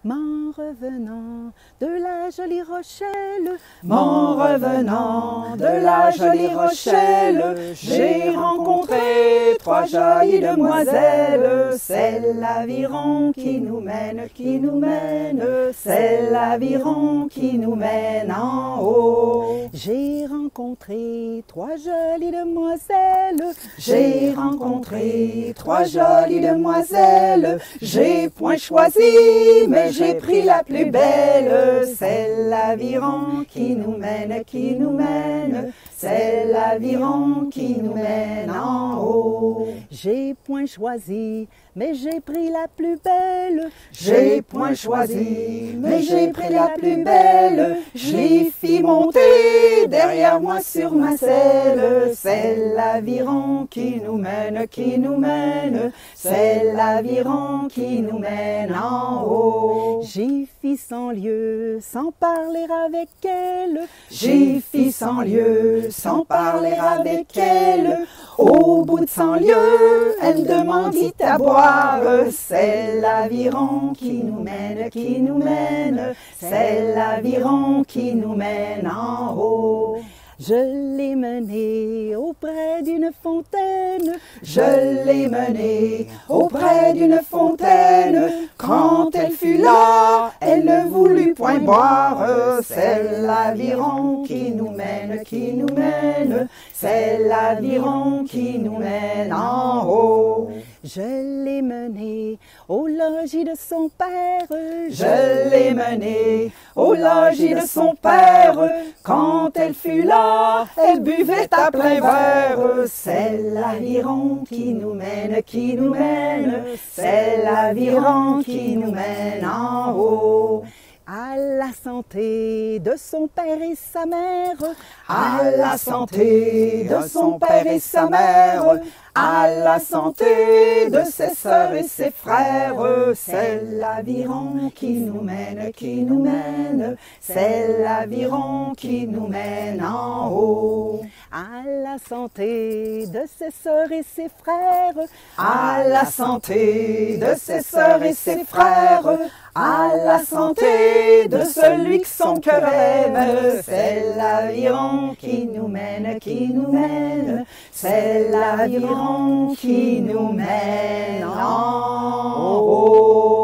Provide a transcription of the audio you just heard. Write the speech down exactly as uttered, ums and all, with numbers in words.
M'en revenant de la jolie Rochelle, M'en revenant de la jolie Rochelle, j'ai rencontré trois jolies demoiselles. C'est l'aviron qui nous mène, qui nous mène, c'est l'aviron qui nous mène en haut. J'ai rencontré trois jolies demoiselles, J'ai rencontré trois jolies demoiselles, j'ai point choisi, mais j'ai pris la plus belle. C'est l'aviron qui nous mène, qui nous mène, c'est l'aviron qui nous mène en haut. J'ai point choisi, mais j'ai pris la plus belle. J'ai point choisi, mais j'ai pris la plus belle. Je l'y fis monter derrière moi sur ma selle. C'est l'aviron qui nous mène, qui nous mène, c'est l'aviron qui nous mène en haut. J'y fis cent lieues sans parler avec elle. J'y fis cent lieues sans parler avec elle. Au bout de cent lieues, elle me demandit à boire. C'est l'aviron qui nous mène, qui nous mène, c'est l'aviron qui nous mène en haut. Je l'ai menée auprès d'une fontaine. Je l'ai menée auprès d'une fontaine. Quand elle fut là, elle ne voulut point boire. C'est l'aviron qui nous mène, qui nous mène, c'est l'aviron qui nous mène en haut. Je l'ai menée au logis de son père. Je l'ai menée au logis de son père. Quand elle fut là, elle buvait à plein verre. C'est l'aviron qui nous mène, qui nous mène, c'est l'aviron qui nous mène en haut. À la santé de son père et sa mère, à la santé de son père et sa mère, à la santé de ses sœurs et ses frères. C'est l'aviron qui nous mène, qui nous mène, c'est l'aviron qui nous mène en haut. À la santé de ses sœurs et ses frères, à la santé de ses sœurs et ses frères, à la santé de celui que son cœur aime. C'est l'aviron qui nous mène, qui nous mène, c'est l'aviron qui nous mène en haut.